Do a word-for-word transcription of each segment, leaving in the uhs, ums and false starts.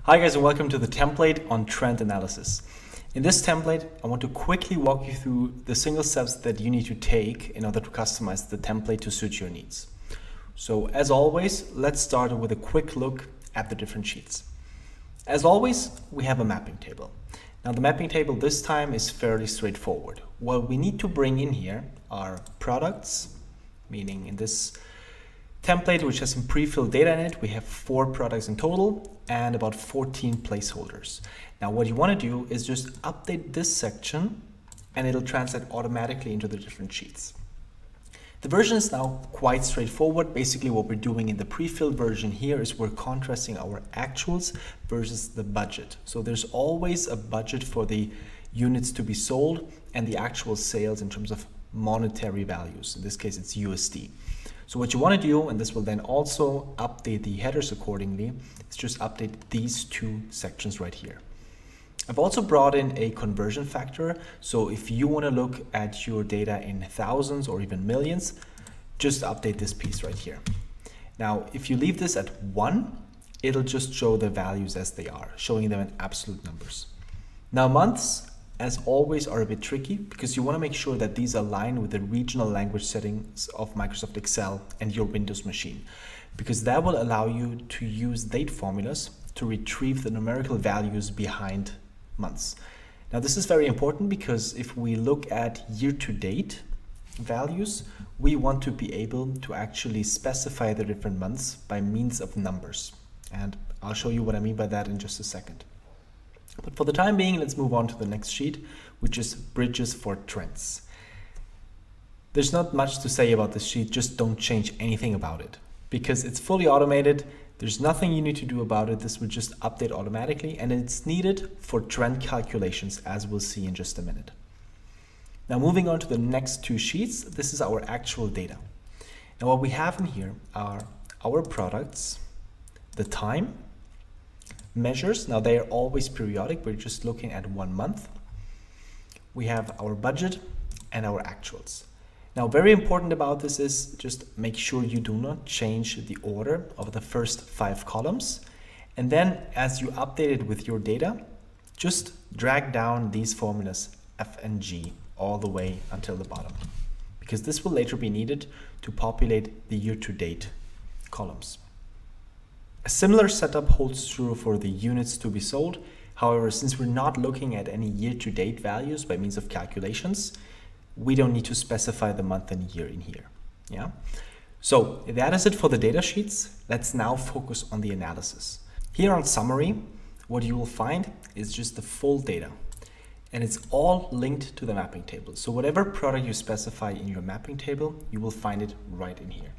Hi guys, and welcome to the template on trend analysis. In this template, I want to quickly walk you through the single steps that you need to take in order to customize the template to suit your needs. So as always, let's start with a quick look at the different sheets. As always, we have a mapping table. Now the mapping table this time is fairly straightforward. What we need to bring in here are products, meaning in this template, which has some pre-filled data in it, we have four products in total and about fourteen placeholders. Now what you want to do is just update this section and it'll translate automatically into the different sheets. The version is now quite straightforward. Basically what we're doing in the pre-filled version here is we're contrasting our actuals versus the budget. So there's always a budget for the units to be sold and the actual sales in terms of monetary values. In this case, it's U S D. So what you want to do, and this will then also update the headers accordingly, is just update these two sections right here. I've also brought in a conversion factor. So if you want to look at your data in thousands or even millions, just update this piece right here. Now, if you leave this at one, it'll just show the values as they are, showing them in absolute numbers. Now, months, as always, are a bit tricky because you want to make sure that these align with the regional language settings of Microsoft Excel and your Windows machine, because that will allow you to use date formulas to retrieve the numerical values behind months. Now this is very important because if we look at year-to-date values, we want to be able to actually specify the different months by means of numbers. And I'll show you what I mean by that in just a second. But for the time being, let's move on to the next sheet, which is bridges for trends. There's not much to say about this sheet, just don't change anything about it because it's fully automated. There's nothing you need to do about it. This will just update automatically and it's needed for trend calculations, as we'll see in just a minute. Now moving on to the next two sheets, this is our actual data. Now what we have in here are our products, the time, measures. Now they are always periodic. We're just looking at one month. We have our budget and our actuals. Now, very important about this is just make sure you do not change the order of the first five columns. And then as you update it with your data, just drag down these formulas F and G all the way until the bottom, because this will later be needed to populate the year-to-date columns. A similar setup holds true for the units to be sold. However, since we're not looking at any year-to-date values by means of calculations, we don't need to specify the month and year in here. Yeah. So that is it for the data sheets. Let's now focus on the analysis. Here on summary, what you will find is just the full data, and it's all linked to the mapping table. So whatever product you specify in your mapping table, you will find it right in here.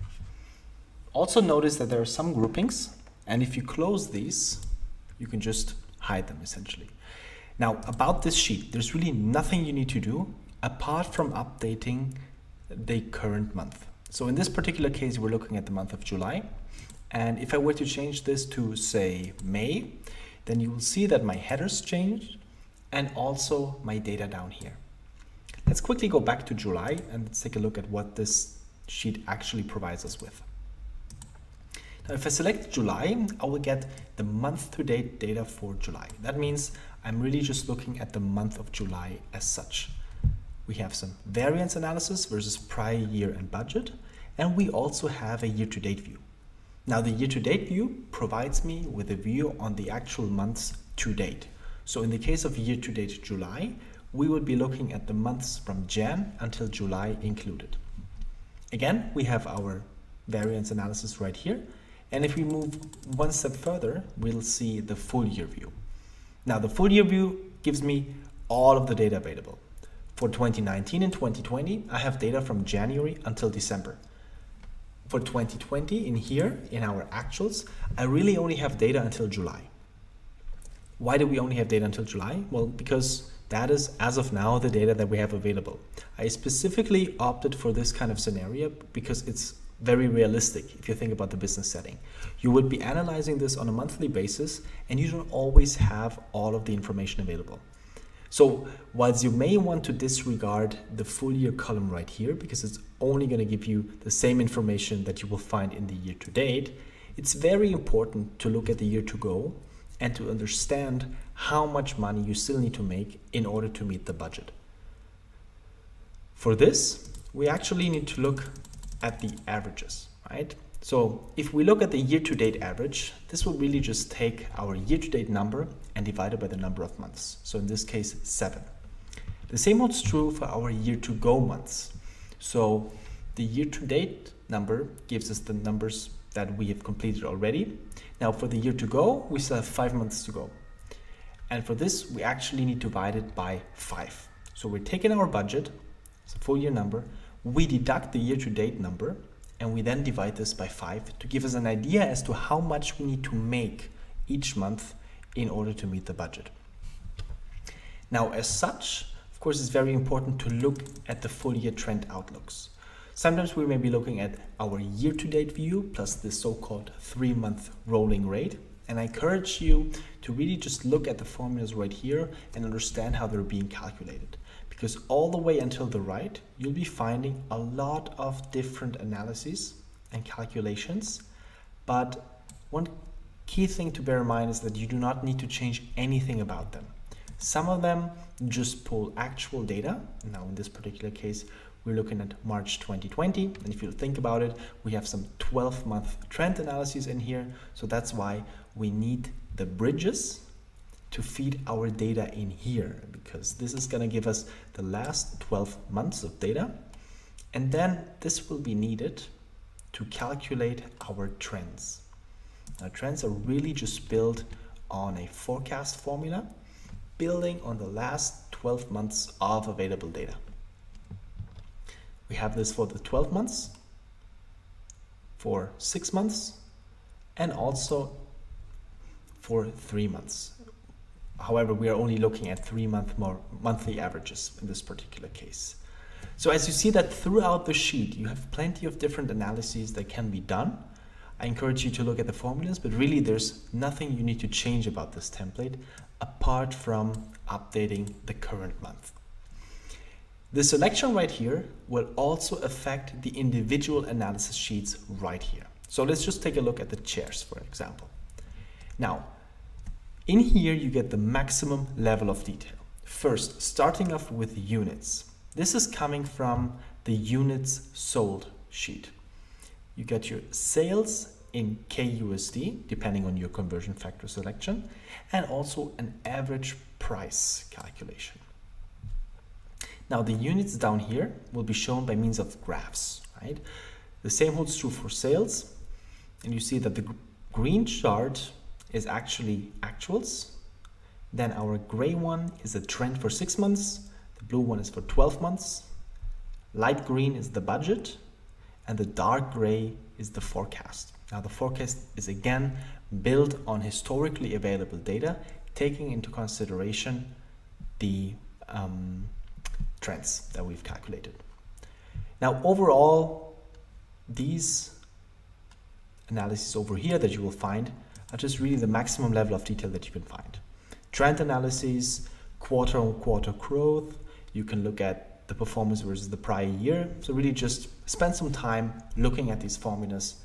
Also notice that there are some groupings, and if you close these, you can just hide them essentially. Now about this sheet, there's really nothing you need to do apart from updating the current month. So in this particular case, we're looking at the month of July. And if I were to change this to say May, then you will see that my headers changed and also my data down here. Let's quickly go back to July and let's take a look at what this sheet actually provides us with. Now, if I select July, I will get the month-to-date data for July. That means I'm really just looking at the month of July as such. We have some variance analysis versus prior year and budget, and we also have a year-to-date view. Now, the year-to-date view provides me with a view on the actual months to date. So in the case of year-to-date July, we would be looking at the months from Jan until July included. Again, we have our variance analysis right here. And if we move one step further, we'll see the full year view. Now, the full year view gives me all of the data available. For twenty nineteen and twenty twenty, I have data from January until December. For twenty twenty, in here, in our actuals, I really only have data until July. Why do we only have data until July? Well, because that is, as of now, the data that we have available. I specifically opted for this kind of scenario because it's very realistic if you think about the business setting. You would be analyzing this on a monthly basis and you don't always have all of the information available. So whilst you may want to disregard the full year column right here because it's only going to give you the same information that you will find in the year to date, it's very important to look at the year to go and to understand how much money you still need to make in order to meet the budget. For this, we actually need to look at the averages, right? So if we look at the year-to-date average, this will really just take our year-to-date number and divide it by the number of months. So in this case, seven. The same holds true for our year-to-go months. So the year-to-date number gives us the numbers that we have completed already. Now for the year-to-go, we still have five months to go. And for this, we actually need to divide it by five. So we're taking our budget, it's a full year number, we deduct the year-to-date number, and we then divide this by five to give us an idea as to how much we need to make each month in order to meet the budget. Now, as such, of course, it's very important to look at the full year trend outlooks. Sometimes we may be looking at our year-to-date view plus the so-called three-month rolling rate. And I encourage you to really just look at the formulas right here and understand how they're being calculated. Because all the way until the right, you'll be finding a lot of different analyses and calculations. But one key thing to bear in mind is that you do not need to change anything about them. Some of them just pull actual data. Now, in this particular case, we're looking at March twenty twenty. And if you think about it, we have some twelve month trend analyses in here. So that's why we need the bridges to feed our data in here, because this is going to give us the last twelve months of data. And then this will be needed to calculate our trends. Now, trends are really just built on a forecast formula, building on the last twelve months of available data. We have this for the twelve months, for six months, and also for three months. However, we are only looking at three month more monthly averages in this particular case. So as you see that throughout the sheet, you have plenty of different analyses that can be done. I encourage you to look at the formulas, but really there's nothing you need to change about this template apart from updating the current month. The selection right here will also affect the individual analysis sheets right here. So let's just take a look at the chairs, for example. Now, in here you get the maximum level of detail. First, starting off with units. This is coming from the units sold sheet. You get your sales in K U S D, depending on your conversion factor selection, and also an average price calculation. Now the units down here will be shown by means of graphs, right? The same holds true for sales. And you see that the green chart is actually actuals. Then our gray one is a trend for six months. The blue one is for twelve months. Light green is the budget. And the dark gray is the forecast. Now the forecast is again built on historically available data, taking into consideration the um, trends that we've calculated. Now overall, these analyses over here that you will find are just really the maximum level of detail that you can find. Trend analyses, quarter on quarter growth, you can look at the performance versus the prior year. So really just spend some time looking at these formulas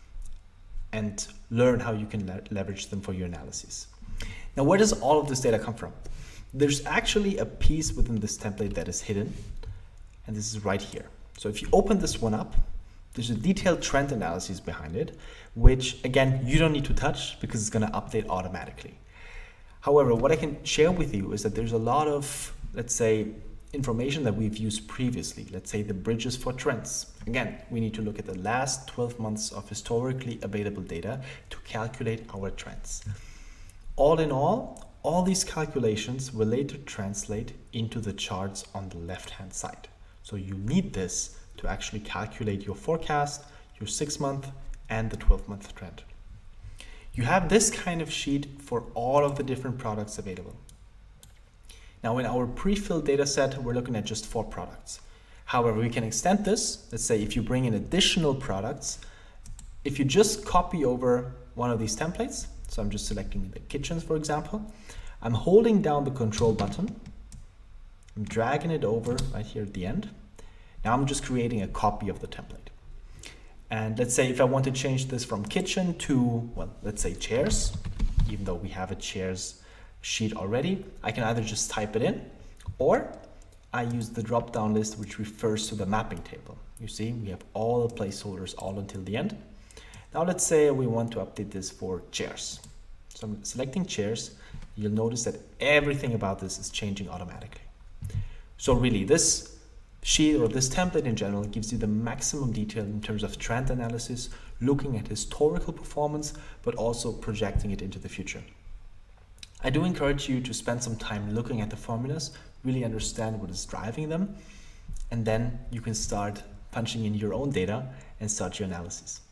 and learn how you can le leverage them for your analysis. Now, where does all of this data come from? There's actually a piece within this template that is hidden, and this is right here. So if you open this one up, there's a detailed trend analysis behind it, which again, you don't need to touch because it's going to update automatically. However, what I can share with you is that there's a lot of, let's say, information that we've used previously. Let's say the bridges for trends. Again, we need to look at the last twelve months of historically available data to calculate our trends. All in all, all these calculations will later translate into the charts on the left-hand side. So you need this to actually calculate your forecast, your six-month and the twelve-month trend. You have this kind of sheet for all of the different products available. Now in our pre-filled data set, we're looking at just four products. However, we can extend this. Let's say if you bring in additional products, if you just copy over one of these templates, so I'm just selecting the kitchens, for example, I'm holding down the control button, I'm dragging it over right here at the end. Now I'm just creating a copy of the template. And let's say if I want to change this from kitchen to, well, let's say chairs, even though we have a chairs sheet already. I can either just type it in, or I use the drop-down list, which refers to the mapping table. You see, we have all the placeholders all until the end. Now let's say we want to update this for chairs. So I'm selecting chairs. You'll notice that everything about this is changing automatically. So really, this sheet or this template in general gives you the maximum detail in terms of trend analysis, looking at historical performance, but also projecting it into the future. I do encourage you to spend some time looking at the formulas, really understand what is driving them, and then you can start punching in your own data and start your analysis.